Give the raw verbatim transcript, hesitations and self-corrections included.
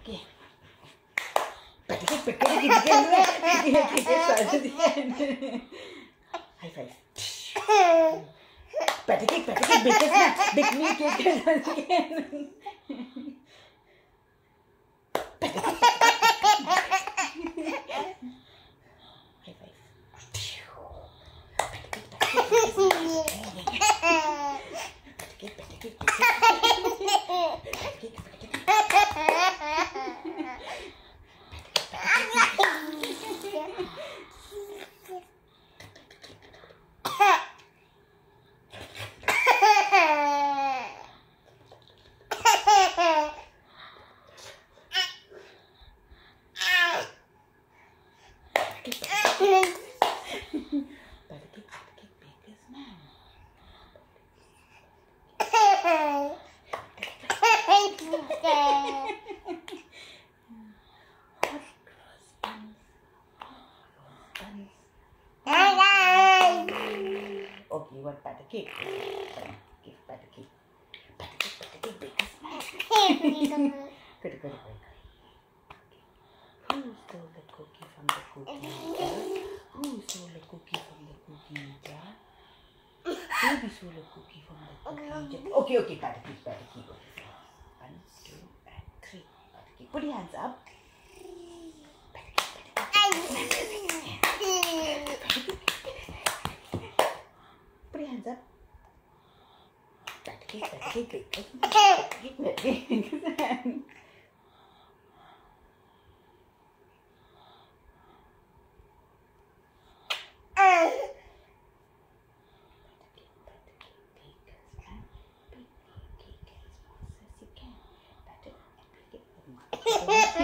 Okay. Better cake, better cake, better cake, high five. Better cake, better cake, bake snack, bake me cake again. Better cake, high five. Okay, you want batter cake? Give batter cake. Batter cake, batter cake, bake a snack. Good, good, good. Who stole the cookie from the cookie jar? Who stole the cookie from the cookie jar? Baby stole a cookie from the cookie jar. Okay, okay, batter cake, batter cake. Okay. One, two, and three. Batter cake. Put your hands up. Batter cake, batter cake. Put your hands up. Batter cake, batter cake, bake a snack. Batter cake, batter cake, bake a snack. Better